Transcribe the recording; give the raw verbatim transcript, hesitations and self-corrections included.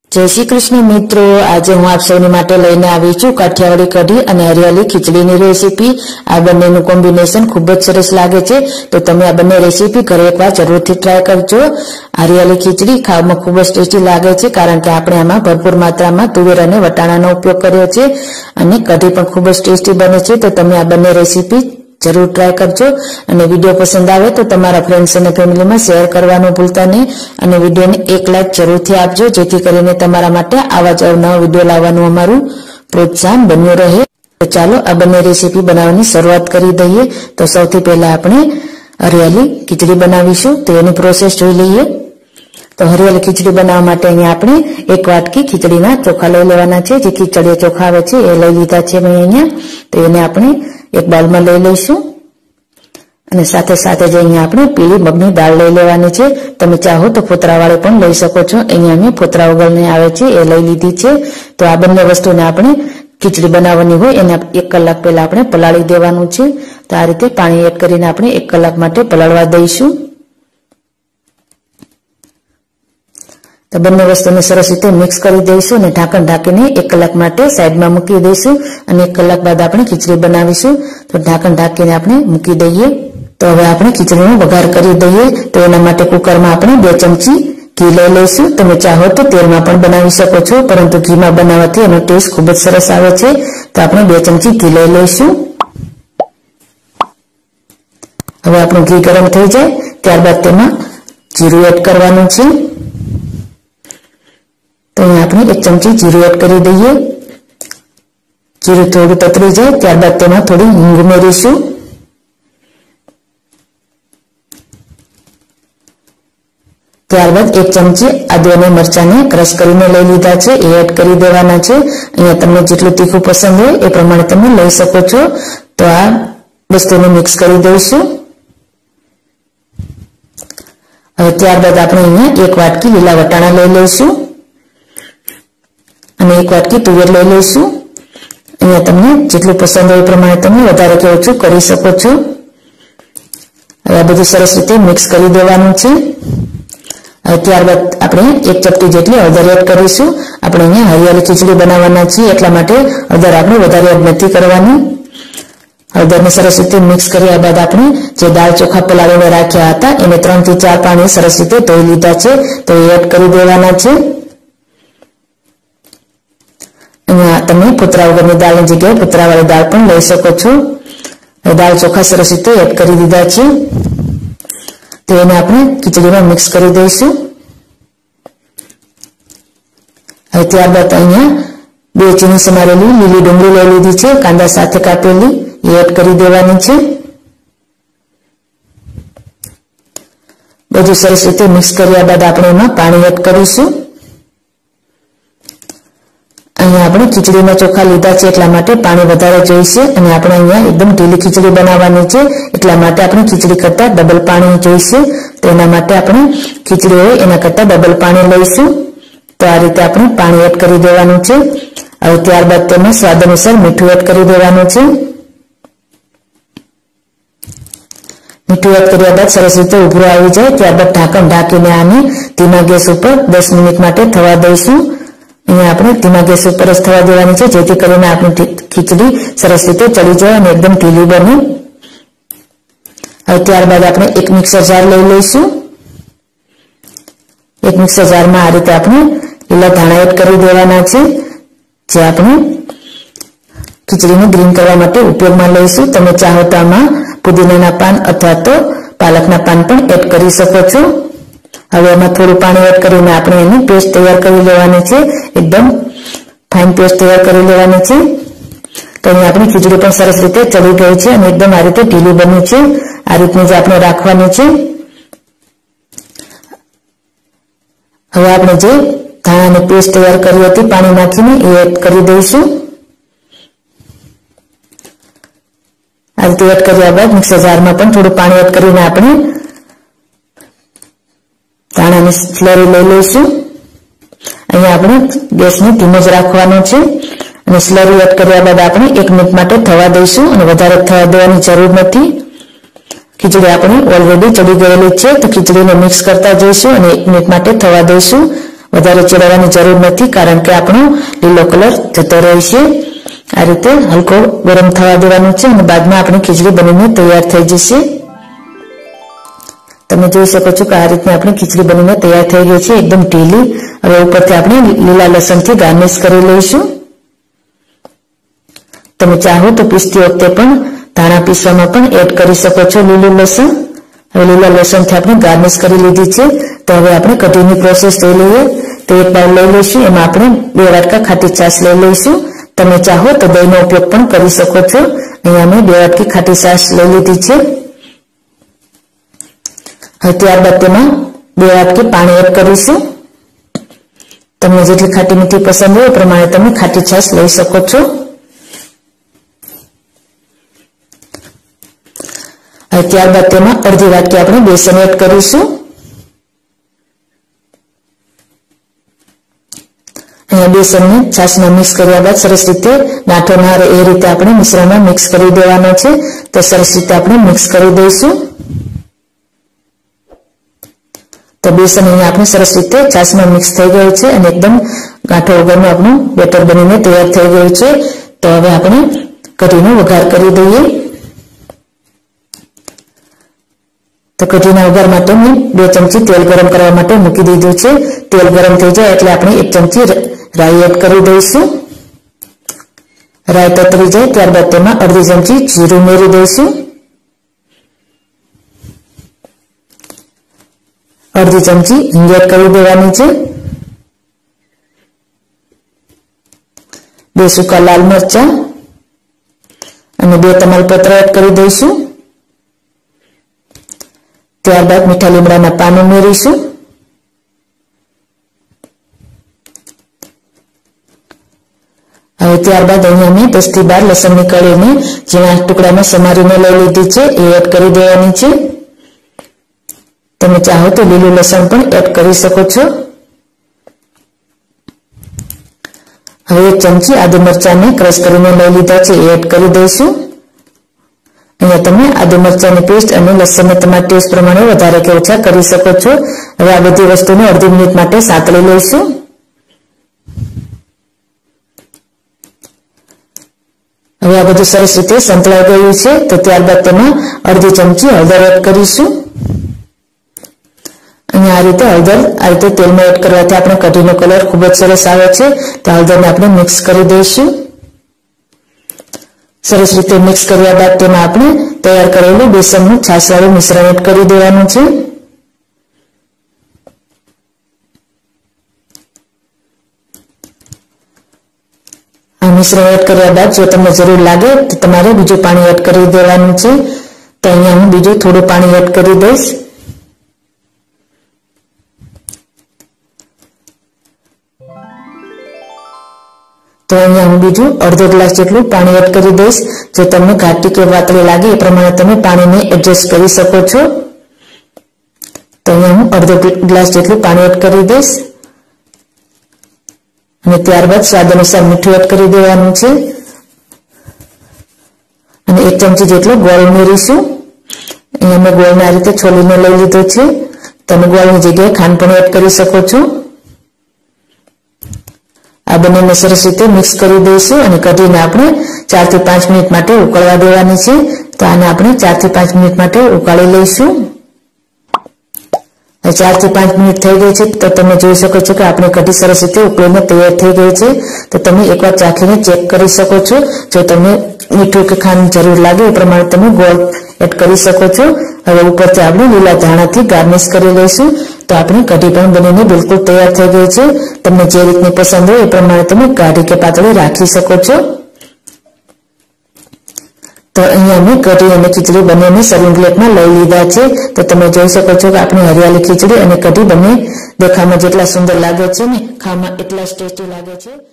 जय श्री कृष्ण मित्रों, आज हूँ आप सौनी माटे लईने आवी छुं काठियावाड़ी कढ़ी अने हरियाली खीचड़ीनी रेसिपी। आ बंनेनुं कोम्बिनेशन खूब ज सरस लागे छे, तो तमे आ बंने रेसिपी घरे एकवार जरूरथी ट्राय करजो। हरियाली खीचड़ी खावामां खूब ज टेस्टी लागे छे, कारण के आपणे आमां भरपूर मात्रामां तुवेर अने वटाणानो उपयोग कर्यो छे अने कढ़ी पण खूब ज टेस्टी बने छे। तो तमे आ बंने रेसिपी जरूर ट्राय करजो अने विडियो पसंद आवे तो तमारा फ्रेंड्स अने फेमिली में शेर करवानुं भूलता नहीं अने विडियो ने एक लाइक जरूरथी आपजो, जेथी करीने तमारा माटे आवा ज अवनवा विडियो लाववानुं अमारुं प्रोत्साहन बन्युं रहे। तो चालो आ बंने रेसिपी बनाववानी शरूआत करी दईए। तो सौथी पहेला आपणे हरियाली खीचड़ी बनावीशुं, तो एनी प्रोसेस जोई लईए। तो हरियाली खीचड़ी बनाववा माटे अहींया आपणे एक वाटकी खीचड़ीना चोखा लई लेवाना छे। जे खीचड़िया चोखा आवे छे ए लई लीधा छे मैं अहींया। तो एने आपणे एक बाउल में लई लईशुं अने साथे साथे ज अहींया आपणे पीળી मगनी दाळ लई लेवानी छे। तमे चाहो तो फोतरावाળી पण लई शको छो। अहींया मैं फोतरा वगरनी आवे छे ए लई लीधी छे। तो आ बंने वस्तुने आपणे खीचड़ी बनावવાની હોય એને એક કલાક પહેલા આપણે પલાળી દેવાનું છે। તો આ રીતે પાણી એડ કરીને આપણે એક કલાક માટે પલાળવા દઈશું। तो बंने वस्तुने सरस रीते मिक्स करी दईशुं अने ढांकण ढांकीने एक कलाक माटे साइडमां मूकी दईशुं अने एक कलाक बाद आपणे खीचड़ी बनावीशुं। तो ढांकण ढांकीने आपणे मूकी दईए। तो हवे आपणे खीचड़ीनो वघार करी दईए। तो एना माटे कुकरमां आपणे बे चमची घी लई लईशुं। तमे चाहो तो तेलमां पण बनावी शको छो, परंतु घीमां बनाववाथी एनो टेस्ट खूब ज सरस आवे छे। तो आपणे बे चमची घी लई लईशुं। हवे आपणुं घी गरम थई जाय त्यारबाद तेमां जीरुं एड करवानुं छे। तो अहीं आपणे एक चमची जीरुं एड करी दईए। जीरुं थोडुं ततरी जाय त्यारबाद तेमां थोड़ी हींग उमेरीशुं। त्यारबाद एक चमची आदु अने मरचाने क्रश करीने लई लीधा छे ए एड करी देवाना छे। अहींया तमने जेटલું तीखું पसंद होय ए प्रमाणे तमे लई शको छो। तो आ वस्तुने मिक्स करी दईशुं। हवे त्यारबाद आपणे अहींया एक वाटकी લીલા વટાણા લઈ લઈશું અને એક વાટકી તુવેર લઈ લઈશું। અહીંયા તમને જેટલું પસંદ હોય એ પ્રમાણે તમે વધારે કે ઓછું કરી શકો છો। હવે આ બધું સરસ રીતે મિક્સ કરી દેવાનું છે। હવે ત્યારબાદ આપણે એક ચપટી જેટલી હળદર એડ કરીશું। આપણે અહીંયા હરિયાળી ખીચડી બનાવવાના છીએ એટલા માટે હળદર આપણે વધારે એડ નથી કરવાની। હળદરને સરસ રીતે મિક્સ કર્યા બાદ આપણે જે દાળ ચોખા પલાળીને રાખ્યા હતા એને ત્રણ થી ચાર પાણી સરસ રીતે ધોઈ લીધા છે। તો એ એડ કરી દેવાના છે। अहींया तमे फोतरा वगरनी दाळनी जग्याए फोतरावाળી दाळ पण लई शको छो। दाळ चोखा सरस रीते एड करी दीधा छे। तो एने आपणे खीचड़ीमां मिक्स करी दईशुं। हवे त्यारबाद अहींया बे चीनी समारेली લીલી ડુંગળી લઈ લીધી છે, કાંદા સાથે કાપેલી એ એડ કરી દેવાની છે। બધું સરસ રીતે મિક્સ કર્યા બાદ આપણે એમાં પાણી એડ કરીશું। अहींया आपणे खीचड़ीना चोखा लीधा छे એટલા માટે पाणी વધારે જોઈશે અને આપણે अहींया एकदम ढीली खीचड़ी बनावવાની છે એટલા માટે આપણે खीचड़ी કરતા डबल पाणी જોઈશે। तो एना માટે આપણે खीचड़ी હોય એના કરતા डबल पाणी લઈશું। तो आ रीते આપણે पाणी एड કરી દેવાનું છે। હવે ત્યારબાદ તેમાં સ્વાદ અનુસાર મીઠું એડ કરી દેવાનું છે। મીઠું એડ કર્યા બાદ સરસ રીતે ઉભરો આવી જાય ત્યારબાદ ઢાંકણ ઢાંકીને આને ધીમા ગેસ ઉપર दस મિનિટ માટે થવા દઈશું। अहीं आपणे धीमा गैस पर ज थवा देवानी छे, जेथी करीने आपणी खीचड़ी सरस रीते चढ़ी जाए अने एकदम ढीली बने। हवे त्यारबाद आपणे एक मिक्सर जार लई लईशुं। एक मिक्सर जार में आ रीते आपणे લીલા धाणा एड करी देवाना छे, जे आपणे खीचड़ीने ग्रीन करवा माटे उपयोगमां लईशुं। तमे चाहो तो आमां पुदीनाना पान अथवा तो पालकना पान पण एड करी शको छो। हवे एमां थोडું पाणी एड करीने आपणे एनी पेस्ट तैयार करी लेवानी छे। एकदम फाइन पेस्ट तैयार करी लेवानी छे। तो अहीं आपणी खीचड़ी पण सरस रीते चढ़ी गई छे अने एकदम आ रीते ढीली बनी छे। आ रीतनी ज आपणे राखवानी छे। हवे आपणे जे धाणानी पेस्ट तैयार करी हती पाणी नाखीने ए एड करी दईशुं। आ रीते एड कर्या बाद मिक्सर जारमां पण थोडું पाणी एड करीने आपणे धाणानी स्लरी लई लईशुं। अहींया आपणे गैसने धीमो ज राखવાનો છે અને સ્લરી એડ કર્યા બાદ આપણે એક મિનિટ માટે થવા દઈશું અને વધારે થવા દેવાની જરૂર નથી। खीचड़ी आपणी ऑलरेडी चढ़ी गयेली छे। तो खीचड़ी ने मिक्स करता जईशुं અને एक मिनिट माटे थवा दईशुं। વધારે ચડાવવાની જરૂર નથી, કારણ કે આપણો લીલો કલર જતો રહેશે. આ રીતે હલકો ગરમ થવા દેવાનું છે અને બાદમાં આપણી ખીચડી બનીને તૈયાર થઈ જશે. તમે જોઈ શકો છો કે આ રીતની આપણી ખીચડી બનીને તૈયાર થઈ ગઈ છે, એકદમ ઢીલી. હવે ઉપરથી આપણે લીલા લસણથી ગાર્નિશ કરી લઈશું. તમે ચાહો તો પીસતી વખતે પણ ધાણા પીસવામાં પણ એડ કરી શકો છો લીલું લસણ. હવે લીલા લસણથી આપણે ગાર્નિશ કરી લીધી છે. તો હવે આપણે કઢીની પ્રોસેસ જોઈ લઈએ. તો એક બાઉલ લઈ લઈશું, એમાં આપણે બે વાટકા ખાટી છાશ લઈ લઈશું. તમે ચાહો તો દહીંનો ઉપયોગ પણ કરી શકો છો. અહીંયા અમે બે વાટકી ખાટી છાશ લઈ લીધી છે. હવે ત્યારબાદ તેમાં બે વાટકી પાણી એડ કરીશું. તમને જેટલી ખાટી મીઠી પસંદ હોય એ પ્રમાણે તમે ખાટી છાશ લઈ શકો છો. હવે ત્યારબાદ તેમાં અડધી વાટકી આપણે બેસન એડ કરીશું. અહીંયા બેસનને છાશમાં મિક્સ કર્યા બાદ સરસ રીતે ગાંઠો ના રહે એ રીતે આપણે મિશ્રણમાં મિક્સ કરી દેવાનો છે. તો સરસ રીતે આપણે મિક્સ કરી દઈશું. તો બેસન અહીંયા આપણે સરસ રીતે છાશમાં મિક્સ થઈ ગયું છે અને એકદમ ગાંઠો વગરનું આપણું બેટર બનીને તૈયાર થઈ ગયું છે. તો હવે આપણે કઢીનો વઘાર કરી દઈએ. તો કઢીના વઘાર માટે મેં બે ચમચી તેલ ગરમ કરવા માટે મૂકી દીધું છે. તેલ ગરમ થઈ જાય એટલે આપણે એક ચમચી રાઈ એડ કરી દઈશું. રાઈ તતરી જાય ત્યારબાદ તેમાં અડધી ચમચી જીરું ઉમેરી દઈશું. અડધી ચમચી હિંગ એડ કરી દેવાની છે. બે સૂકા લાલ મરચા અને બે તમાલપત્ર એડ કરી દઈશું. ત્યારબાદ મીઠા લીમડાના પાન ઉમેરીશું. હવે ત્યારબાદ અહીંયા મેં દસ થી બાર લસણની કળીને ઝીણા ટુકડામાં સમારીને લઈ લીધી છે, એ એડ કરી દેવાની છે. તમે ચાહો તો લીલું લસણ પણ એડ કરી શકો છો. હવે એક ચમચી આદુ મરચાંને ક્રશ કરીને લઈ લીધા છે, એ એડ કરી દઈશું. અહીંયા તમે આદુ મરચાંની પેસ્ટ અને લસણને તમારા ટેસ્ટ પ્રમાણે વધારે કે ઓછા કરી શકો છો. હવે આ બધી વસ્તુને અડધી મિનિટ માટે સાંતળી લઈશું. હવે આ બધું સરસ રીતે સંતળાઈ ગયું છે. તો ત્યારબાદ તેમાં અડધી ચમચી હળદર એડ કરીશું. અહીંયા આ રીતે હળદર આ રીતે તેલમાં એડ કરવાથી આપણે કઢીનો કલર ખૂબ જ સરસ આવે છે. તો હળદરને આપણે મિક્સ કરી દઈશું. સરસ રીતે મિક્સ કર્યા બાદ તેમાં આપણે તૈયાર કરેલું બેસનનું છાશવાળું મિશ્રણ એડ કરી દેવાનું છે. આ મિશ્રણ એડ કર્યા બાદ જો તમને જરૂર લાગે તો તમારે બીજું પાણી એડ કરી દેવાનું છે. તો અહીંયા હું બીજું થોડું પાણી એડ કરી દઈશ. તો અહીંયા હું બીજું અડધો ગ્લાસ જેટલું પાણી એડ કરી દઈશ. જો તમને ઘાટી કે વાતળી લાગે એ પ્રમાણે તમે પાણીને એડજસ્ટ કરી શકો છો. તો અહીંયા હું અડધો ગ્લાસ જેટલું પાણી એડ કરી દઈશ અને ત્યારબાદ સ્વાદ અનુસાર મીઠું એડ કરી દેવાનું છે અને એક ચમચી જેટલો ગોળ ઉમેરીશું. અહીંયા મેં ગોળને આ રીતે છોલીને લઈ લીધો છે. તમે ગોળની જગ્યાએ ખાંડ પણ એડ કરી શકો છો. આ બંનેને સરસ રીતે મિક્સ કરી દઈશું અને કઢીને આપણે ચાર થી પાંચ મિનિટ માટે ઉકળવા દેવાની છે. તો આને આપણે ચાર થી પાંચ મિનિટ માટે ઉકાળી લઈશું. ચાર થી પાંચ મિનિટ થઈ ગઈ છે. તો તમે જોઈ શકો છો કે આપણી કઢી સરસ રીતે ઉકળીને તૈયાર થઈ ગઈ છે. તો તમે એકવાર ચાખીને ચેક કરી શકો છો. જો તમને મીઠું કે ખાંડ જરૂર લાગે એ પ્રમાણે તમે ગોળ એડ કરી શકો છો. હવે ઉપરથી આપણે લીલા ધાણાથી ગાર્નિશ કરી લઈશું. તો આપણી કઢી પણ બનીને બિલકુલ તૈયાર થઈ ગઈ છે. તમને જે રીતની પસંદ હોય એ પ્રમાણે તમે ગાઢી કે પાતળી રાખી શકો છો. તો અહીંયા મેં કઢી અને ખીચડી બંનેને સર્વિંગ પ્લેટમાં લઈ લીધા છે. તો તમે જોઈ શકો છો કે આપણી હરિયાળી ખીચડી અને કઢી બંને દેખાવામાં જેટલા સુંદર લાગે છે ને ખાવામાં એટલા જ ટેસ્ટી લાગે છે.